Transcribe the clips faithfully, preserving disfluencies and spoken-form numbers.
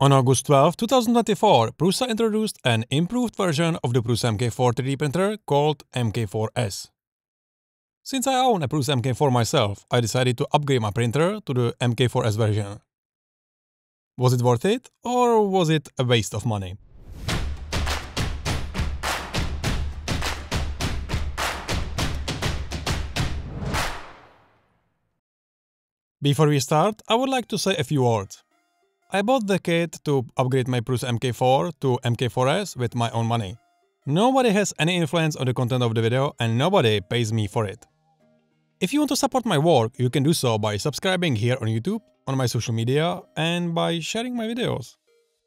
On August twelfth, two thousand twenty-four, Prusa introduced an improved version of the Prusa M K four three D printer called M K four S. Since I own a Prusa M K four myself, I decided to upgrade my printer to the M K four S version. Was it worth it, or was it a waste of money? Before we start, I would like to say a few words. I bought the kit to upgrade my Prusa M K four to M K four S with my own money. Nobody has any influence on the content of the video and nobody pays me for it. If you want to support my work, you can do so by subscribing here on YouTube, on my social media, and by sharing my videos.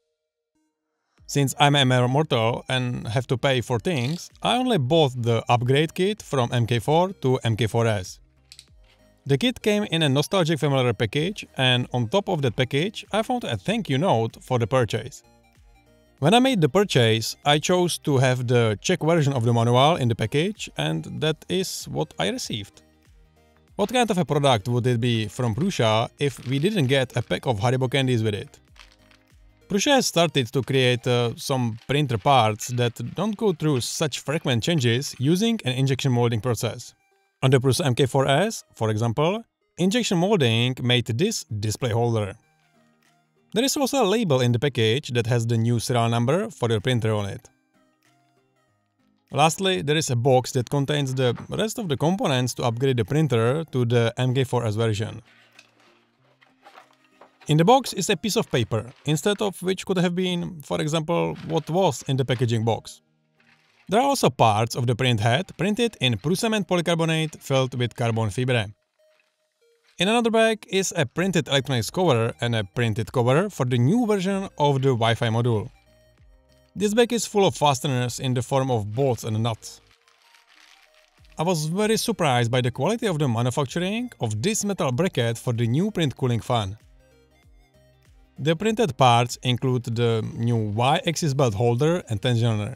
Since I'm a mere mortal and have to pay for things, I only bought the upgrade kit from M K four to M K four S. The kit came in a nostalgic familiar package, and on top of that package I found a thank you note for the purchase. When I made the purchase, I chose to have the Czech version of the manual in the package, and that is what I received. What kind of a product would it be from Prusa if we didn't get a pack of Haribo candies with it? Prusa has started to create uh, some printer parts that don't go through such frequent changes using an injection molding process. On the Prusa M K four S, for example, injection molding made this display holder. There is also a label in the package that has the new serial number for your printer on it. Lastly, there is a box that contains the rest of the components to upgrade the printer to the M K four S version. In the box is a piece of paper, instead of which could have been, for example, what was in the packaging box. There are also parts of the print head printed in Prusa cement polycarbonate filled with carbon fibre. In another bag is a printed electronics cover and a printed cover for the new version of the Wi-Fi module. This bag is full of fasteners in the form of bolts and nuts. I was very surprised by the quality of the manufacturing of this metal bracket for the new print cooling fan. The printed parts include the new Y-axis belt holder and tensioner.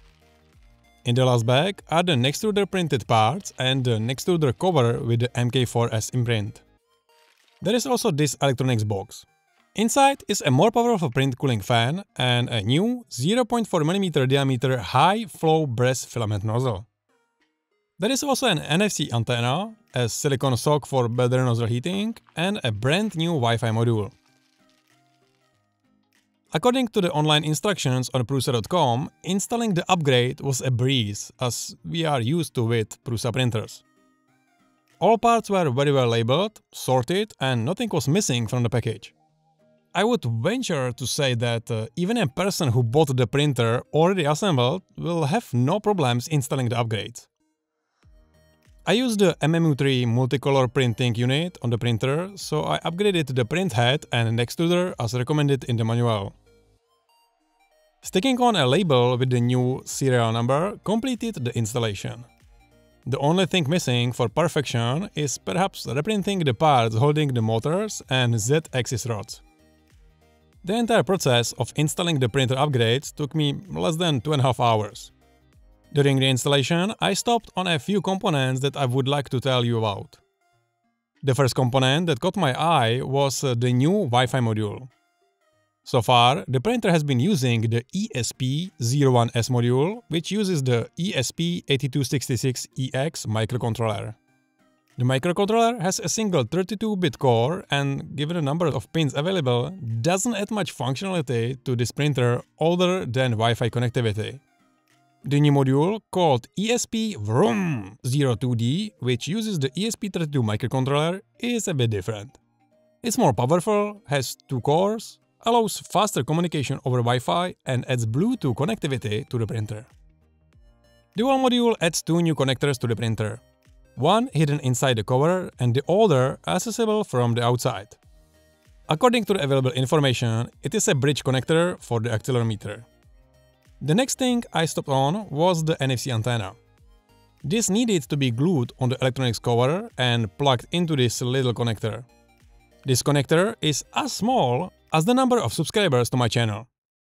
In the last bag are the next-to-the printed parts and the next-to-the cover with the M K four S imprint. There is also this electronics box. Inside is a more powerful print cooling fan and a new zero point four millimeter diameter high-flow brass filament nozzle. There is also an N F C antenna, a silicone sock for better nozzle heating, and a brand new Wi-Fi module. According to the online instructions on Prusa dot com, installing the upgrade was a breeze, as we are used to with Prusa printers. All parts were very well labeled, sorted, and nothing was missing from the package. I would venture to say that uh, even a person who bought the printer already assembled will have no problems installing the upgrades. I used the M M U three multicolor printing unit on the printer, so I upgraded the print head and next to there as recommended in the manual. Sticking on a label with the new serial number completed the installation. The only thing missing for perfection is perhaps reprinting the parts holding the motors and Z-axis rods. The entire process of installing the printer upgrades took me less than two and a half hours. During the installation, I stopped on a few components that I would like to tell you about. The first component that caught my eye was uh, the new Wi-Fi module. So far, the printer has been using the E S P zero one S module, which uses the E S P eight two six six E X microcontroller. The microcontroller has a single thirty-two bit core and, given the number of pins available, doesn't add much functionality to this printer other than Wi-Fi connectivity. The new module, called E S P Vroom zero two D, which uses the E S P thirty-two microcontroller, is a bit different. It's more powerful, has two cores, allows faster communication over Wi-Fi, and adds Bluetooth connectivity to the printer. The whole module adds two new connectors to the printer. One hidden inside the cover and the other accessible from the outside. According to the available information, it is a bridge connector for the accelerometer. The next thing I stopped on was the N F C antenna. This needed to be glued on the electronics cover and plugged into this little connector. This connector is as small as the number of subscribers to my channel.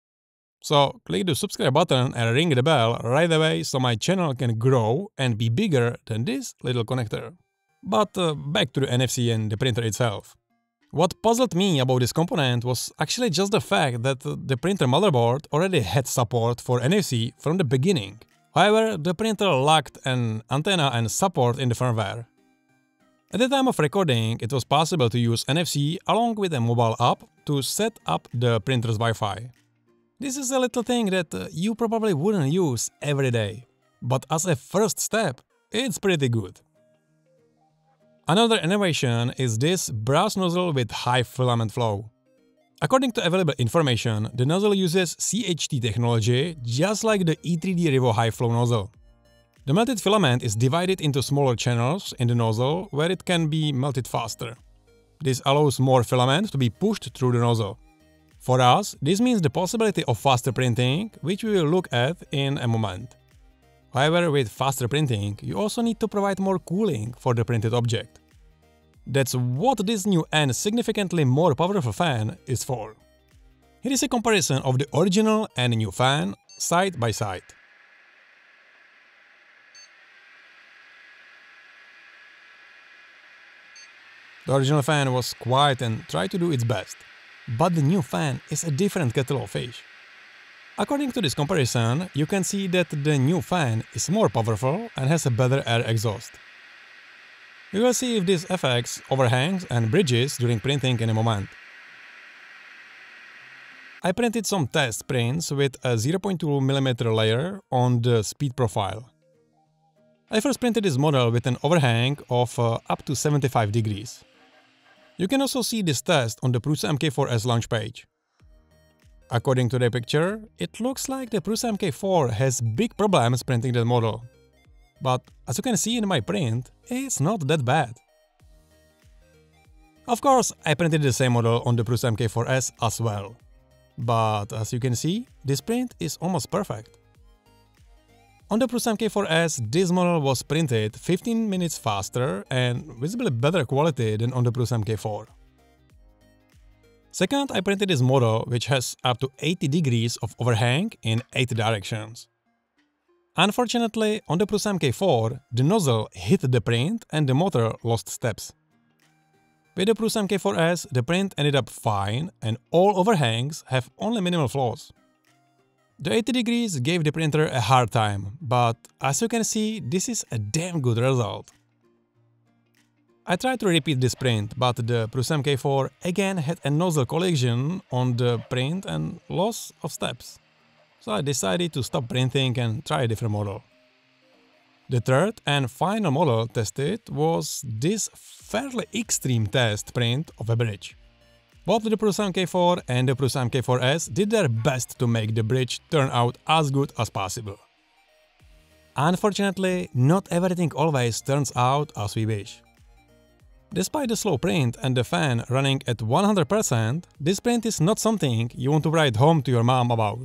So click the subscribe button and ring the bell right away so my channel can grow and be bigger than this little connector. But uh, back to the N F C and the printer itself. What puzzled me about this component was actually just the fact that the printer motherboard already had support for N F C from the beginning. However, the printer lacked an antenna and support in the firmware. At the time of recording, it was possible to use N F C along with a mobile app to set up the printer's Wi-Fi. This is a little thing that uh, you probably wouldn't use every day, but as a first step, it's pretty good. Another innovation is this brass nozzle with high filament flow. According to available information, the nozzle uses C H T technology just like the E three D Revo high flow nozzle. The melted filament is divided into smaller channels in the nozzle where it can be melted faster. This allows more filament to be pushed through the nozzle. For us, this means the possibility of faster printing, which we will look at in a moment. However, with faster printing, you also need to provide more cooling for the printed object. That's what this new and significantly more powerful fan is for. Here is a comparison of the original and new fan side by side. The original fan was quiet and tried to do its best, but the new fan is a different kettle of fish. According to this comparison, you can see that the new fan is more powerful and has a better air exhaust. We will see if this affects overhangs and bridges during printing in a moment. I printed some test prints with a zero point two millimeter layer on the speed profile. I first printed this model with an overhang of uh, up to seventy-five degrees. You can also see this test on the Prusa M K four S launch page. According to the picture, it looks like the Prusa M K four has big problems printing that model. But as you can see in my print, it's not that bad. Of course, I printed the same model on the Prusa M K four S as well. But as you can see, this print is almost perfect. On the Prusa M K four S, this model was printed fifteen minutes faster and visibly better quality than on the Prusa M K four. Second, I printed this model which has up to eighty degrees of overhang in eight directions. Unfortunately, on the Prusa M K four, the nozzle hit the print and the motor lost steps. With the Prusa M K four S, the print ended up fine and all overhangs have only minimal flaws. The eighty degrees gave the printer a hard time, but as you can see, this is a damn good result. I tried to repeat this print, but the Prusa M K four again had a nozzle collision on the print and loss of steps. So I decided to stop printing and try a different model. The third and final model tested was this fairly extreme test print of a bridge. Both the Prusa M K four and the Prusa M K four S did their best to make the bridge turn out as good as possible. Unfortunately, not everything always turns out as we wish. Despite the slow print and the fan running at one hundred percent, this print is not something you want to write home to your mom about.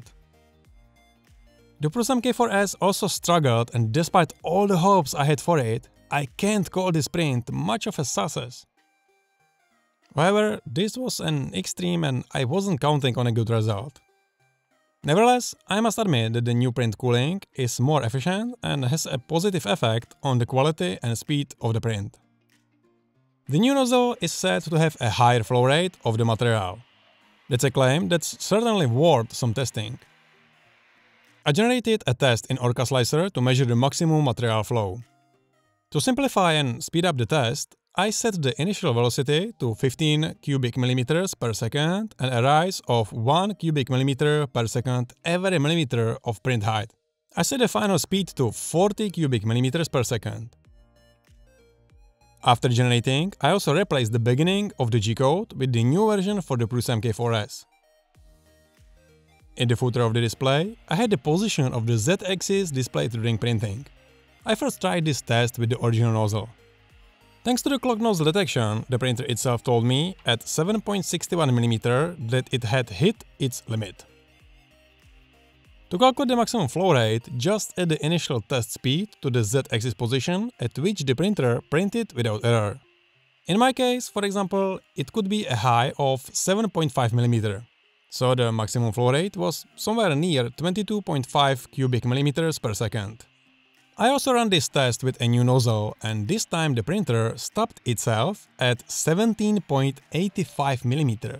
The Prusa M K four S also struggled, and despite all the hopes I had for it, I can't call this print much of a success. However, this was an extreme and I wasn't counting on a good result. Nevertheless, I must admit that the new print cooling is more efficient and has a positive effect on the quality and speed of the print. The new nozzle is said to have a higher flow rate of the material. That's a claim that's certainly worth some testing. I generated a test in Orca Slicer to measure the maximum material flow. To simplify and speed up the test, I set the initial velocity to fifteen cubic millimeters per second and a rise of one cubic millimeter per second every millimeter of print height. I set the final speed to forty cubic millimeters per second. After generating, I also replaced the beginning of the G-code with the new version for the Prusa M K four S. In the footer of the display, I had the position of the Z-axis displayed during printing. I first tried this test with the original nozzle. Thanks to the clock nozzle detection, the printer itself told me at seven point six one millimeters that it had hit its limit. To calculate the maximum flow rate, just add the initial test speed to the Z-axis position at which the printer printed without error. In my case, for example, it could be a high of seven point five millimeters. So the maximum flow rate was somewhere near twenty-two point five cubic millimeters per second. I also ran this test with a new nozzle, and this time the printer stopped itself at seventeen point eight five millimeters.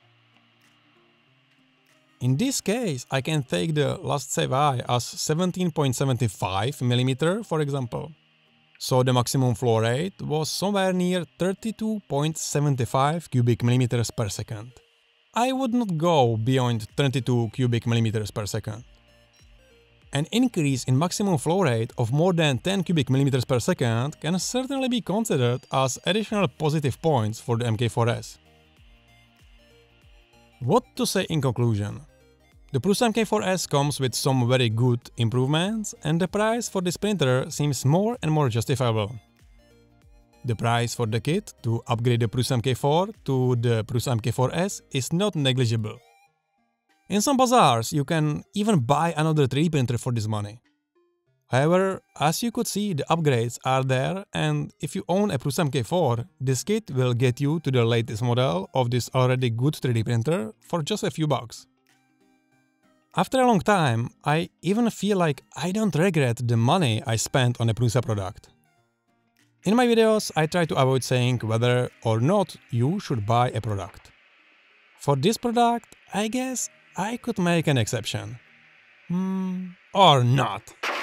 In this case, I can take the last save I as seventeen point seven five millimeters, for example. So the maximum flow rate was somewhere near thirty-two point seven five cubic millimeters per second. I would not go beyond thirty-two cubic millimeters per second. An increase in maximum flow rate of more than ten cubic millimeters per second can certainly be considered as additional positive points for the M K four S. What to say in conclusion? The Prusa M K four S comes with some very good improvements, and the price for this printer seems more and more justifiable. The price for the kit to upgrade the Prusa M K four to the Prusa M K four S is not negligible. In some bazaars, you can even buy another three D printer for this money. However, as you could see, the upgrades are there, and if you own a Prusa M K four, this kit will get you to the latest model of this already good three D printer for just a few bucks. After a long time, I even feel like I don't regret the money I spent on a Prusa product. In my videos, I try to avoid saying whether or not you should buy a product. For this product, I guess I could make an exception. Hmm, or not.